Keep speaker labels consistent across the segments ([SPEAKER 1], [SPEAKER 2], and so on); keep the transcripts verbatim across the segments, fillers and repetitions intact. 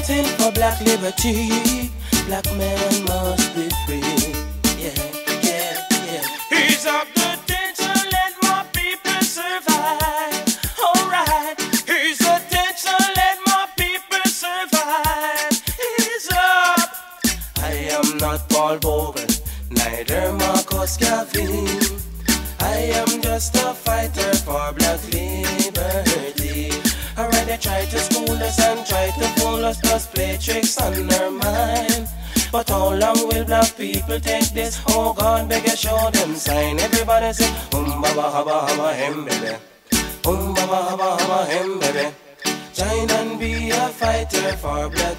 [SPEAKER 1] Fighting for black liberty, black men must be free. Yeah, yeah, yeah. He's up the tension, let more people survive. Alright, he's the tension, let more people survive. He's up. I am not Paul Bogle, neither Marcus Garvey. I am just a fighter for black liberty. Alright, they try to school us and try to fool us, plus play tricks on our mind. But how long will black people take this? Oh God, beg you show them sign. Everybody say, um baba haba haba hem baby, um baba haba haba hem baby. Join and be a fighter for black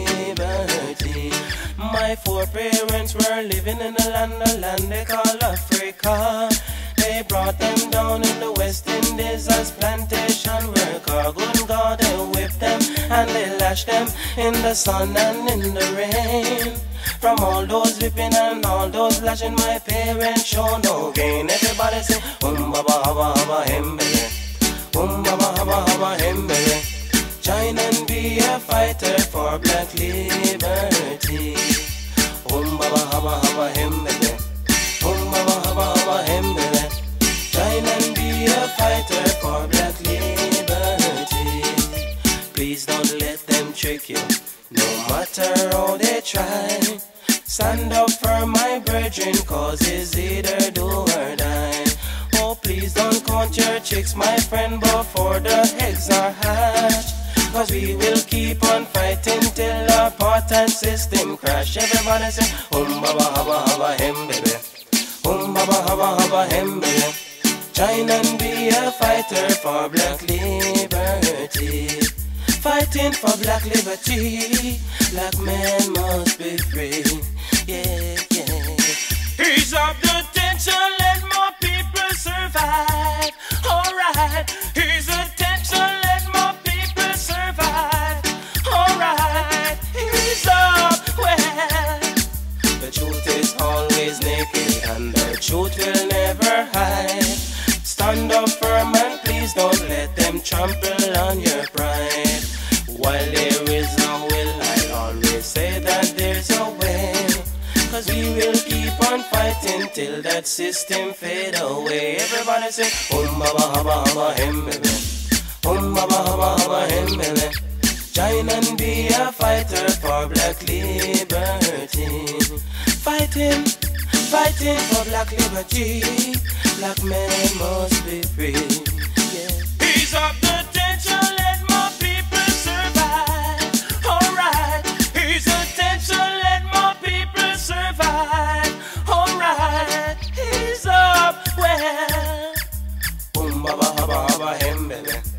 [SPEAKER 1] liberty. My four parents were living in a land, a land they call Africa. They brought them down in the West Indies as plantation worker. Good God, they whipped them and they lashed them in the sun and in the rain. From all those whipping and all those lashing, my parents show no gain. Everybody say, um baba haba haba hem baby, um baba haba haba hem baby. Join and be a fighter for black liberty. Um baba haba haba hem baby, um baba haba haba hem baby. Join and be a fighter for black liberty. Please don't let them trick you, no matter how they try. Stand up for my brethren, cause it's either do or die. Oh, please don't count your chicks, my friend, before the eggs are hatched. Cause we will keep on fighting till our apartheid system crash. Everybody say, um baba haba haba hem baby, um baba haba haba hem baby. Join and be a fighter for black liberty. Fighting for black liberty, black men must be free. Yeah, yeah. He's up the tension, let more people survive. Alright, he's the tension, let more people survive. Alright, he's up. Well, the truth is always naked and the truth will never hide. Stand up firm and please don't let them trample on your pride. While there is a will, I always say that there's a way. Cause we will keep on fighting till that system fade away. Everybody say, um baba haba haba hem baby, um baba haba haba hem baby. Join and be a fighter for black liberty. Fighting, fighting for black liberty. Black men must be free. Yeah. He's up the tension, let more people survive. Alright, he's the tension, let more people survive. Alright, he's up. Well, um baba haba haba hem baby.